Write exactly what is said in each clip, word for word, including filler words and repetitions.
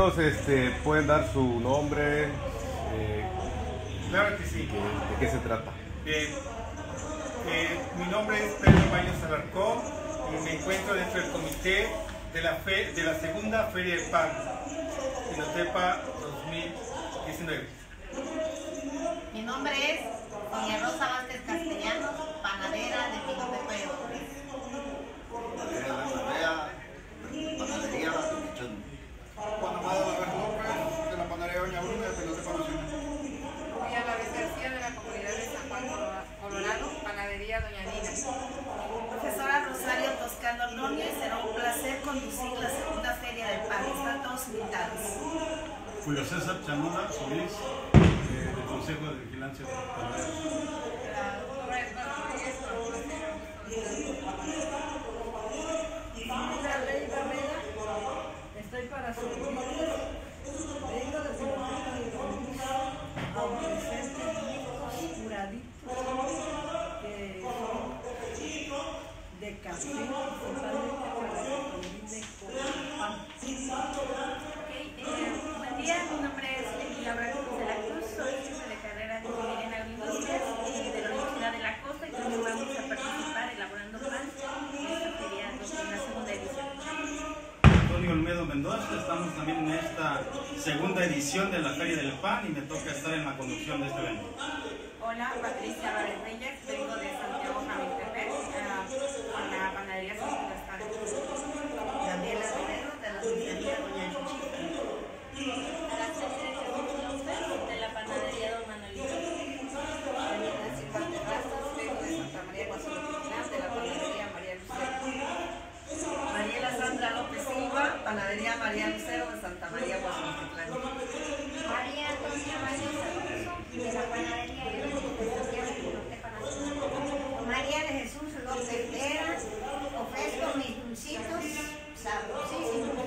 nos este, pueden dar su nombre? Eh, Claro que sí. ¿de, ¿De qué se trata? Bien. Eh, mi nombre es Pedro Baños Alarcón y me encuentro dentro del comité de la, fe, de la segunda Feria del Pan, Pinotepa dos mil diecinueve. Mi nombre es doña Rosa Vázquez Castellanos, panadera de Pinotepa de Dolores. Panadería Pichón. Juan Amado López López, de la panadería Doña Bruna de Pinotepa Nacional. María La García, de la comunidad de San Juan Colorado, panadería Doña Nina. Profesora Rosario Toscano Ordóñez, será un placer conducir la segunda Feria del Pan. Están todos invitados. Julio César Chanona Solís, eh, del Consejo de Vigilancia Panadera. Estoy para servirles. Vengo de Pinotepa de Dolores a ofrecer hijos curaditos que son de café, principalmente para que combine con el pan. Okay, eh, buen día, mi nombre es Leti Laura de la Cruz, soy jefe de carrera de Ingeniería en Agroindustrias eh, de la Universidad de la Costa y también vamos a participar elaborando pan en esta feria en la segunda edición. Antonio Olmedo Mendoza, estamos también en esta segunda edición de la Feria del Pan y me toca estar en la conducción de este evento. Hola, Patricia Álvarez Reyes, vengo de Santiago Jamiltepec, uh, con la panadería San Sebastián. Gabriela Rivero, de la panadería Doña Chuchita. Araceli Jesús López, de la panadería Don Manolito. Daniela Silva Terrazas, vengo de Santa María Guasolotitlán, de la panadería María Lucero. Mariela Sandra López Silva, panadería María Lucero de Santa María Guasolotitlán. María Antonia Baños Alonso, de la panadería Eros de Santiago de Pinotepa Nacional. María de Jesús López Vera, ofrezco mis dulcitos sabrosísimos.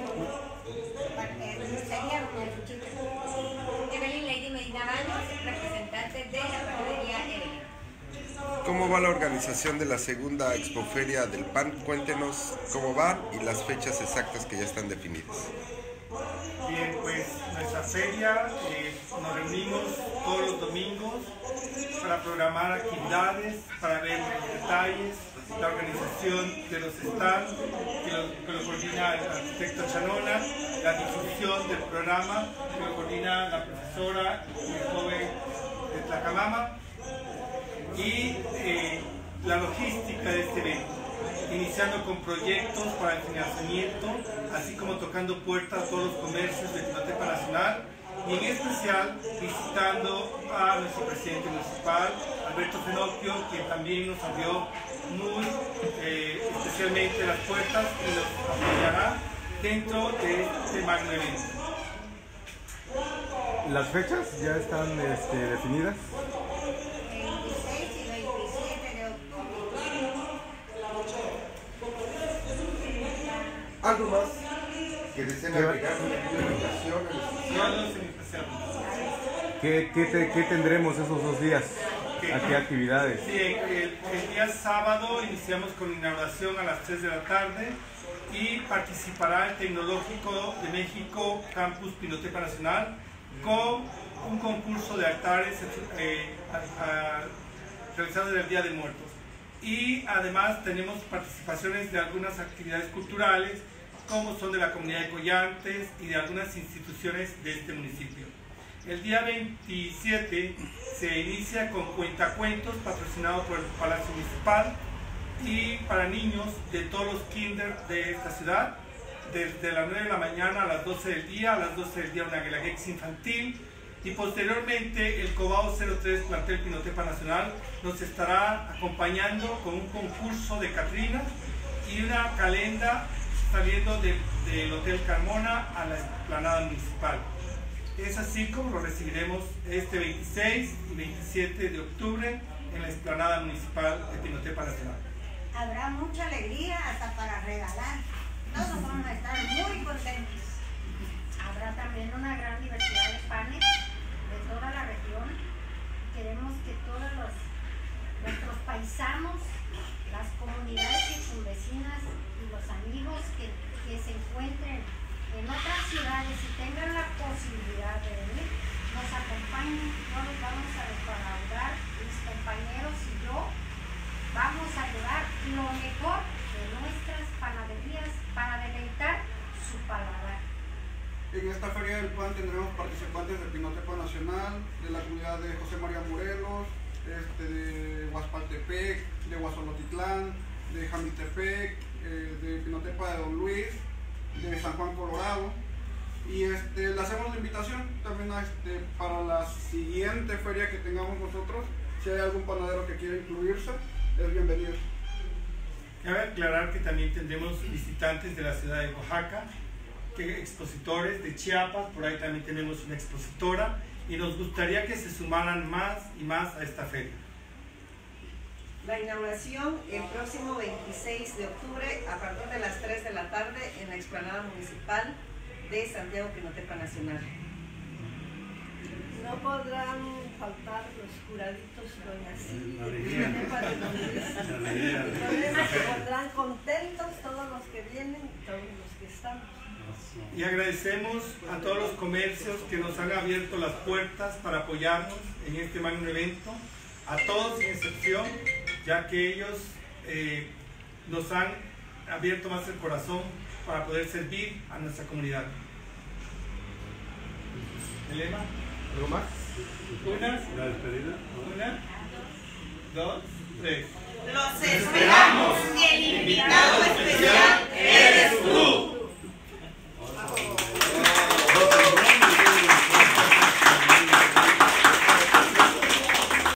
Sería Doña Chuchita. Evelyn Lady Medina Baños, representante de la panadería Evelyn. ¿Cómo va la organización de la segunda Expoferia del Pan? Cuéntenos cómo va y las fechas exactas que ya están definidas. Bien, pues nuestra feria eh, nos reunimos todos los domingos para programar actividades, para ver los detalles, la organización de los stands que lo, que lo coordina el arquitecto Chanona, la difusión del programa que lo coordina la profesora y joven de Tlacamama y eh, la logística de este evento, iniciando con proyectos para el financiamiento, así como tocando puertas a todos los comercios de Pinotepa Nacional y en especial visitando a nuestro presidente municipal, Alberto Fenopio, quien también nos abrió muy eh, especialmente las puertas y nos apoyará dentro de este magno evento. ¿Las fechas ya están este, definidas? veintiséis y veintisiete de octubre. ¿Algo más que deseen agregar una comunicación? No, no es en especial. ¿Qué, qué, te, ¿Qué tendremos esos dos días? ¿A qué actividades? Sí, el, el día sábado iniciamos con inauguración a las tres de la tarde y participará el Tecnológico de México Campus Pinotepa Nacional con un concurso de altares eh, a, a, realizado en el Día de Muertos. Y además tenemos participaciones de algunas actividades culturales como son de la comunidad de Collantes y de algunas instituciones de este municipio. El día veintisiete se inicia con cuentacuentos patrocinado por el Palacio Municipal y para niños de todos los kinder de esta ciudad, desde las nueve de la mañana a las doce del día, a las doce del día una guelaguetza infantil y posteriormente el Cobao cero tres Plantel Pinotepa Nacional nos estará acompañando con un concurso de Catrinas y una calenda saliendo de, del Hotel Carmona a la explanada municipal. Es así como lo recibiremos este veintiséis y veintisiete de octubre en la explanada municipal de Pinotepa Nacional. Habrá mucha alegría hasta para regalar. Todos vamos a estar muy contentos. Habrá también una gran diversidad de panes de toda la región. Queremos que todos los, nuestros paisanos, las comunidades circunvecinas y los amigos que, que se encuentren en otras ciudades y tengan la posibilidad de venir, nos acompañen, no nos vamos a defraudar, mis compañeros y yo vamos a llevar lo mejor de nuestras panaderías para deleitar su paladar. En esta Feria del Pan tendremos participantes de Pinotepa Nacional, de la comunidad de José María Morelos, este, de Huaspaltepec, de Huazolotitlán, de Jamiltepec, eh, de Pinotepa de Don Luis, de San Juan Colorado. Y este, le hacemos la invitación también a, este, para la siguiente feria que tengamos nosotros. Si hay algún panadero que quiera incluirse, es bienvenido. Cabe aclarar que también tendremos visitantes de la ciudad de Oaxaca, que expositores de Chiapas, por ahí también tenemos una expositora y nos gustaría que se sumaran más y más a esta feria. La inauguración el próximo veintiséis de octubre a partir de las tres de la tarde en la explanada municipal de Santiago Pinotepa Nacional. No podrán faltar los juraditos Doña Silvia de Pinotepa de Don Luis. Con eso se pondrán contentos todos los que vienen y todos los que estamos. Y agradecemos a todos los comercios que nos han abierto las puertas para apoyarnos en este magno evento, a todos sin excepción, ya que ellos eh, nos han abierto más el corazón para poder servir a nuestra comunidad. Elena, ¿algo más? Una, la despedida. Una, dos, tres. Los esperamos y el invitado especial eres tú.